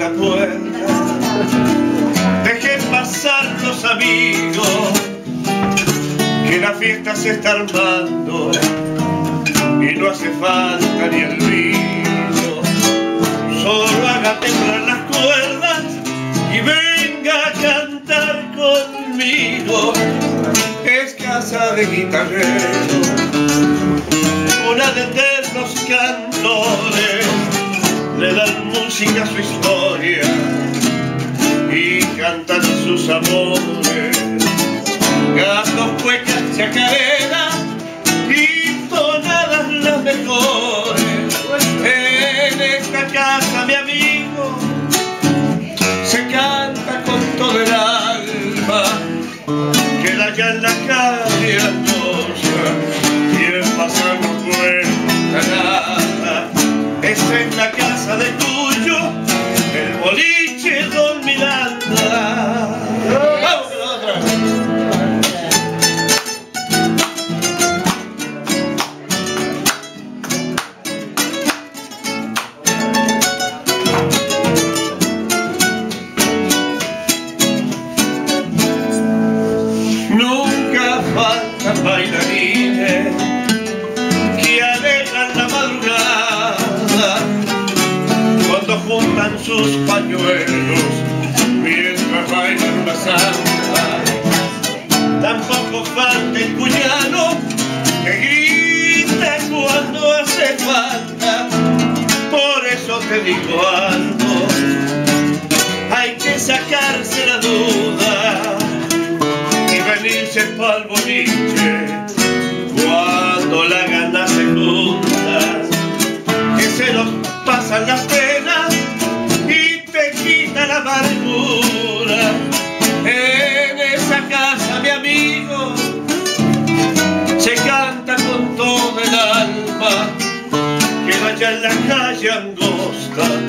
la puerta, dejen pasar los amigos, que la fiesta se está armando y no hace falta ni el vino. Solo haga temblar las cuerdas y venga a cantar conmigo. Es casa de guitarreros, una de eternos cantores, le dan música a su historia y cantan sus amores. Gatos, cuecas, chacareras y tonadas las mejores. En esta casa, mi amigo, se canta con todo el alma. Queda ya en la calle angosta y el pasar no cuenta nada. Esta es la casa de Cuyo, el boliche Don Miranda. ¡Vamos con la otra! Nunca faltan bailarines que alegran la madrugada cuando juntan sus pañuelos mientras bailan la samba. Tampoco falta el cuyano que grita cuando hace falta. Por eso te digo algo, hay que sacarse la duda y venirse pa'l boliche cuando la gana se junta, que se nos pasan las penas y te quita la amargura. En esa casa, mi amigo, se canta con todo el alma, que vaya en la calle angosta